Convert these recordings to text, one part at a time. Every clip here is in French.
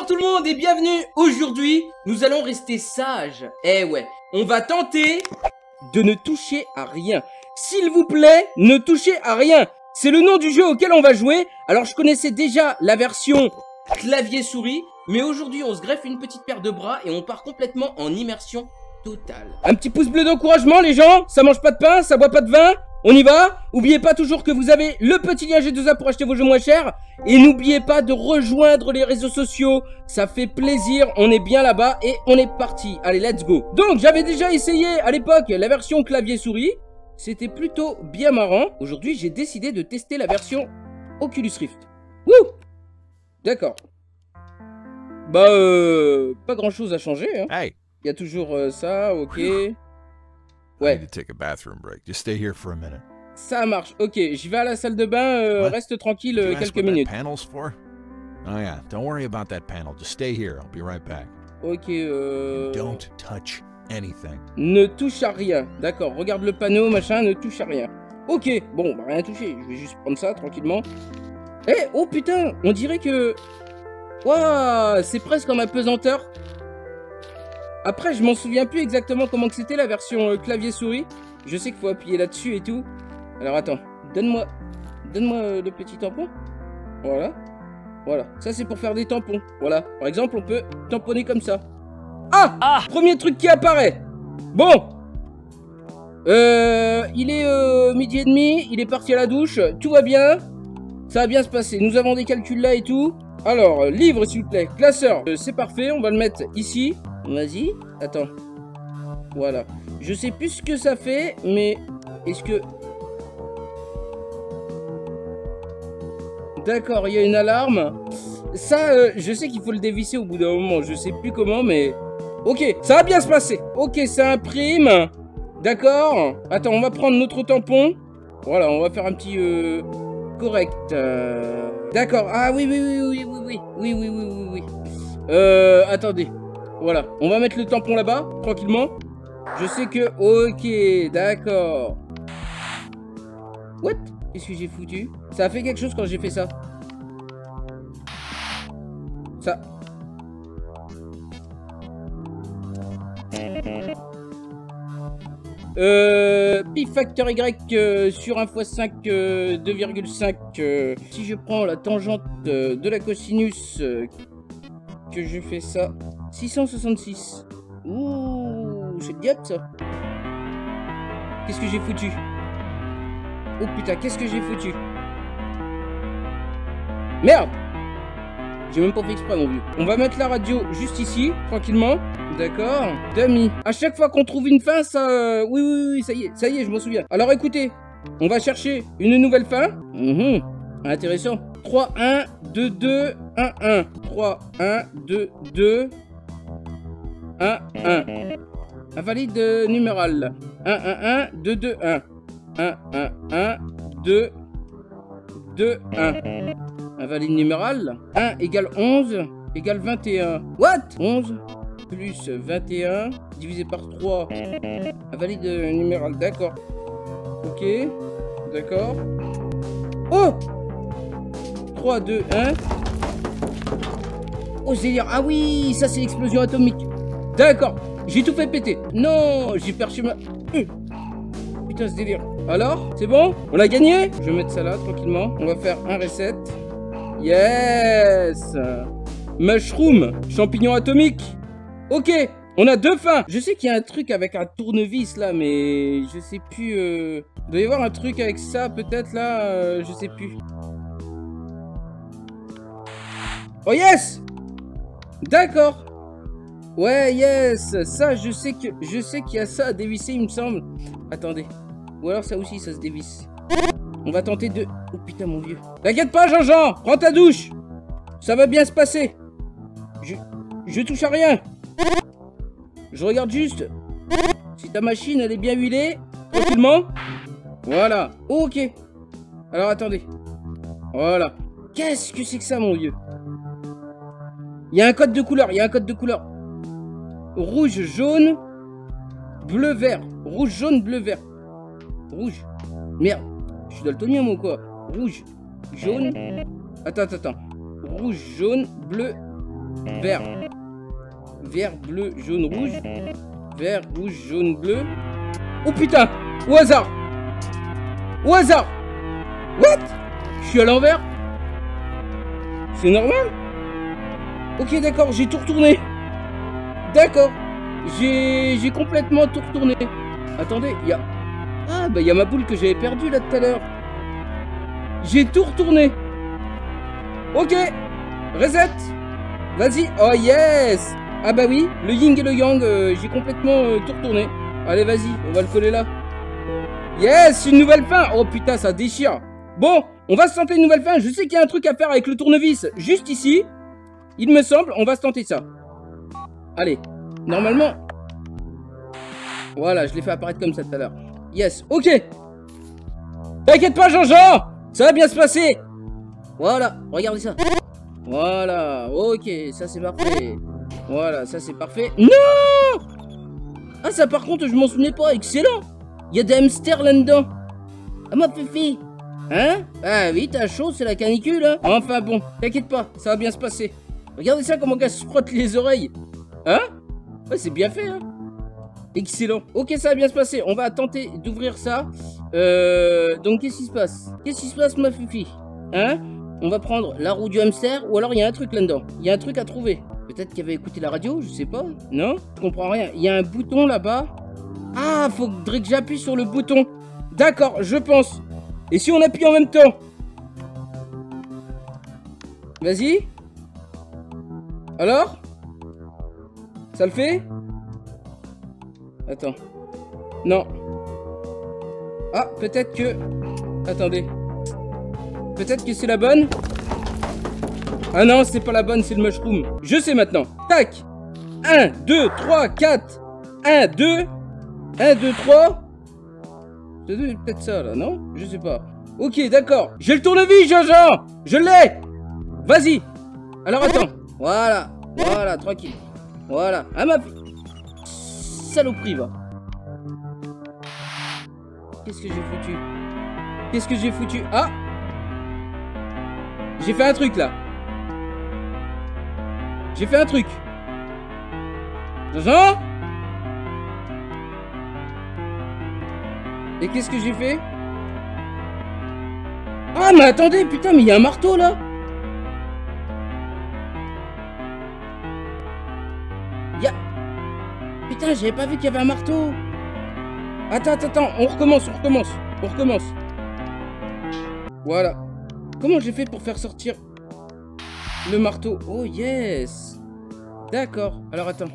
Bonjour tout le monde et bienvenue. Aujourd'hui, nous allons rester sages. Eh ouais, on va tenter de ne toucher à rien. S'il vous plaît, ne touchez à rien. C'est le nom du jeu auquel on va jouer. Alors je connaissais déjà la version clavier-souris, mais aujourd'hui on se greffe une petite paire de bras et on part complètement en immersion totale. Un petit pouce bleu d'encouragement les gens. Ça mange pas de pain, ça boit pas de vin. On y va. N'oubliez pas toujours que vous avez le petit lien G2A pour acheter vos jeux moins chers. Et n'oubliez pas de rejoindre les réseaux sociaux. Ça fait plaisir, on est bien là-bas et on est parti. Allez, let's go. Donc, j'avais déjà essayé à l'époque la version clavier-souris. C'était plutôt bien marrant. Aujourd'hui, j'ai décidé de tester la version Oculus Rift. Wouh! D'accord. Bah, pas grand-chose à changer. Hein. Hey. Il y a toujours ça, ok. Ouais. Ça marche, ok, je vais à la salle de bain, reste tranquille quelques minutes. Oh yeah, don't worry about that panel. Just stay here. I'll be right back. Ok, Don't touch anything. Ne touche à rien. D'accord, regarde le panneau, machin, ne touche à rien. Ok, bon, bah rien touché. Je vais juste prendre ça tranquillement. Eh, oh putain, on dirait que... Waouh, c'est presque en apesanteur. Après, je m'en souviens plus exactement comment que c'était la version clavier-souris. Je sais qu'il faut appuyer là-dessus et tout. Alors attends, donne-moi le petit tampon. Voilà. Voilà, ça c'est pour faire des tampons. Voilà, par exemple, on peut tamponner comme ça. Ah, premier truc qui apparaît. Bon. Il est midi et demi, il est parti à la douche, tout va bien. Ça va bien se passer, nous avons des calculs là et tout. Alors, livre s'il vous plaît, classeur, c'est parfait, on va le mettre ici. Vas-y, attends. Voilà. Je sais plus ce que ça fait, mais est-ce que... D'accord, il y a une alarme. Ça, je sais qu'il faut le dévisser au bout d'un moment. Je sais plus comment, mais... Ok, ça va bien se passer. Ok, ça imprime. D'accord. Attends, on va prendre notre tampon. Voilà, on va faire un petit... correct. D'accord. Ah oui. Attendez. Voilà, on va mettre le tampon là-bas, tranquillement. Je sais que... Ok, d'accord. What? Qu'est-ce que j'ai foutu? Ça a fait quelque chose quand j'ai fait ça. Ça... Pi facteur Y sur 1 x 5, 2,5. Si je prends la tangente de la cosinus, que je fais ça... 666. Ouh, c'est le diable ça. Qu'est-ce que j'ai foutu? Oh putain, qu'est-ce que j'ai foutu? Merde! J'ai même pas fait exprès mon vieux. On va mettre la radio juste ici, tranquillement. D'accord. Dummy. À chaque fois qu'on trouve une fin, ça... Oui, ça y est, je m'en souviens. Alors écoutez, on va chercher une nouvelle fin. Intéressant. 3, 1, 2, 2, 1, 1. 3, 1, 2, 2... 1, 1. Invalide numéral. 1, 1, 1, 2, 2, 1. 1, 1, 1, 2, 2, 1. Invalide numéral. 1 égale 11 égale 21. What? 11 plus 21 divisé par 3. Invalide numéral, d'accord. Ok, d'accord. Oh! 3, 2, 1. Oh, c'est dire. Ah oui, ça c'est l'explosion atomique. D'accord, j'ai tout fait péter. Non, j'ai perdu ma... Putain, ce délire. Alors, c'est bon? On a gagné? Je vais mettre ça là, tranquillement. On va faire un reset. Yes! Mushroom, champignon atomique. Ok, on a 2 fins. Je sais qu'il y a un truc avec un tournevis là, mais je sais plus... Il doit y avoir un truc avec ça, peut-être là, je sais plus. Oh yes! D'accord. Ouais, yes, ça, je sais qu'il y a ça à dévisser, il me semble. Attendez. Ou alors ça aussi, ça se dévisse. On va tenter de... Oh putain, mon vieux. T'inquiète pas, Jean-Jean, prends ta douche. Ça va bien se passer. Je touche à rien. Je regarde juste si ta machine, elle est bien huilée. Tranquillement. Voilà. Ok. Alors, attendez. Voilà. Qu'est-ce que c'est que ça, mon vieux? Il y a un code de couleur, Rouge, jaune, bleu, vert. Rouge, jaune, bleu, vert. Rouge. Merde. Je suis daltonien, moi, quoi. Rouge, jaune. Attends. Rouge, jaune, bleu, Vert. Vert, bleu, jaune, rouge. Vert, rouge, jaune, bleu. Oh putain! Au hasard! Au hasard! What? Je suis à l'envers? C'est normal? Ok, d'accord, j'ai tout retourné. D'accord. J'ai complètement tout retourné. Attendez, il y a... Ah, bah il y a ma boule que j'avais perdue là tout à l'heure. J'ai tout retourné. Ok. Reset. Vas-y. Oh yes. Ah bah oui, le yin et le yang, j'ai complètement tout retourné. Allez, vas-y, on va le coller là. Yes, une nouvelle fin. Oh putain, ça déchire. Bon, on va se tenter une nouvelle fin. Je sais qu'il y a un truc à faire avec le tournevis juste ici. Il me semble, on va se tenter ça. Allez, normalement... Voilà, je l'ai fait apparaître comme ça tout à l'heure. Yes, ok. T'inquiète pas, Jean-Jean, ça va bien se passer. Voilà, regardez ça. Voilà, ok, ça c'est parfait. Voilà, ça c'est parfait. Non! Ah, ça par contre, je m'en souvenais pas. Excellent. Il y a des hamsters là-dedans. Ah, ma fifi. Hein? Ah oui, t'as chaud, c'est la canicule, hein? Enfin bon, t'inquiète pas, ça va bien se passer. Regardez ça, comment qu'elle se frotte les oreilles. Hein? Ouais, c'est bien fait, hein? Excellent. Ok, ça va bien se passer. On va tenter d'ouvrir ça. Donc, qu'est-ce qui se passe? Qu'est-ce qui se passe, ma fifi? Hein? On va prendre la roue du hamster, ou alors il y a un truc là-dedans. Il y a un truc à trouver. Peut-être qu'il avait écouté la radio, je sais pas. Non? Je comprends rien. Il y a un bouton là-bas. Ah, faudrait que j'appuie sur le bouton. D'accord, je pense. Et si on appuie en même temps? Vas-y. Alors? Ça le fait? Attends. Non. Ah, peut-être que... Attendez. Peut-être que c'est la bonne? Ah non, c'est pas la bonne, c'est le mushroom. Je sais maintenant. Tac. 1, 2, 3, 4. 1, 2. 1, 2, 3. C'est peut-être ça, là, non? Je sais pas. Ok, d'accord. J'ai le tournevis, Jean-Jean. Je l'ai. Vas-y. Alors, attends. Voilà. Voilà, tranquille. Voilà. Ah, ma... Saloperie, va. Qu'est-ce que j'ai foutu? Qu'est-ce que j'ai foutu? Ah! J'ai fait un truc, là. J'ai fait un truc. Jean? Et qu'est-ce que j'ai fait? Ah, mais attendez, putain, mais il y a un marteau, là. Putain, j'avais pas vu qu'il y avait un marteau. Attends, on recommence. Voilà. Comment j'ai fait pour faire sortir le marteau? Oh yes. D'accord, alors attends.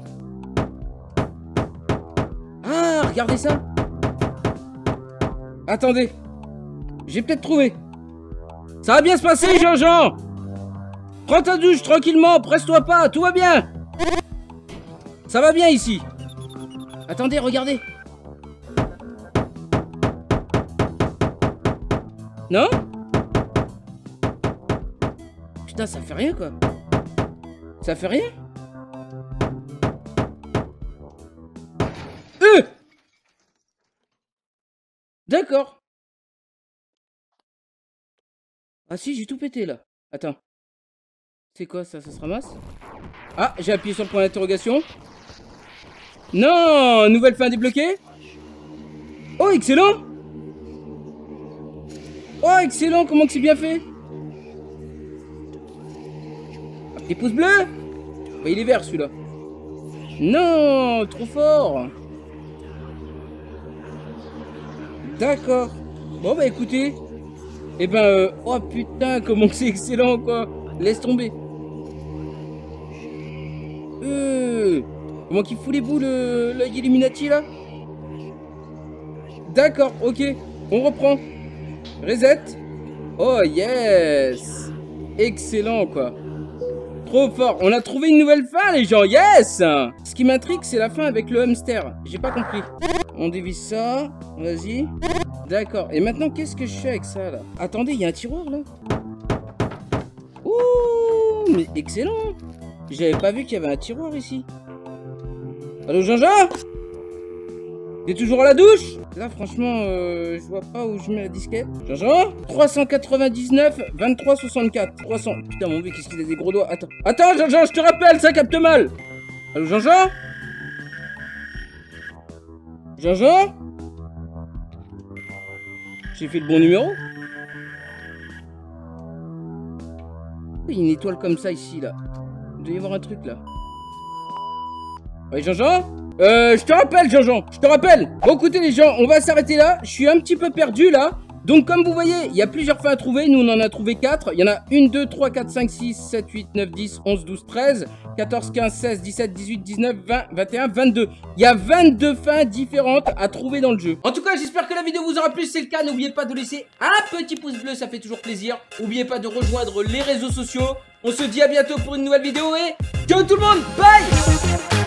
Ah, regardez ça. Attendez. J'ai peut-être trouvé. Ça va bien se passer, Jean-Jean. Prends ta douche tranquillement, presse-toi pas, tout va bien. Ça va bien ici. Attendez, regardez. Non? Putain, ça fait rien, quoi. Ça fait rien? D'accord. Ah si, j'ai tout pété, là. Attends. C'est quoi, ça se ramasse? Ah, j'ai appuyé sur le point d'interrogation. Non, nouvelle fin débloquée. Oh, excellent. Oh, excellent, comment que c'est bien fait. Un petit pouce bleu. Bah, il est vert, celui-là. Non, trop fort. D'accord. Bon, bah, écoutez. Eh ben, oh, putain, comment que c'est excellent, quoi. Laisse tomber. Comment qu'il fout les boules, l'œil Illuminati, là? D'accord, ok. On reprend. Reset. Oh, yes. Excellent, quoi. Trop fort. On a trouvé une nouvelle fin, les gens. Yes. Ce qui m'intrigue, c'est la fin avec le hamster. J'ai pas compris. On dévisse ça. Vas-y. D'accord. Et maintenant, qu'est-ce que je fais avec ça, là? Attendez, il y a un tiroir, là. Ouh, mais excellent. J'avais pas vu qu'il y avait un tiroir ici. Allô, Jean-Jean? T'es toujours à la douche? Là, franchement, je vois pas où je mets la disquette. Jean-Jean? 399, 23, 64. 300. Putain, mon vieux, qu'est-ce qu'il a des gros doigts? Attends. Attends, Jean-Jean, je te rappelle, ça capte mal. Allô, Jean-Jean? Jean-Jean? J'ai fait le bon numéro? Il y a une étoile comme ça ici, là. Il doit y avoir un truc, là. Ouais, Jean-Jean? Je te rappelle, Jean-Jean, je te rappelle. Bon, écoutez, les gens, on va s'arrêter là. Je suis un petit peu perdu, là. Donc, comme vous voyez, il y a plusieurs fins à trouver. Nous, on en a trouvé 4. Il y en a 1, 2, 3, 4, 5, 6, 7, 8, 9, 10, 11, 12, 13, 14, 15, 16, 17, 18, 19, 20, 21, 22. Il y a 22 fins différentes à trouver dans le jeu. En tout cas, j'espère que la vidéo vous aura plu. Si c'est le cas, n'oubliez pas de laisser un petit pouce bleu, ça fait toujours plaisir. N'oubliez pas de rejoindre les réseaux sociaux. On se dit à bientôt pour une nouvelle vidéo et ciao tout le monde, bye!